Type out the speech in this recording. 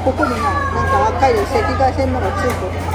ここにな、なんか赤い赤外線のがついてる。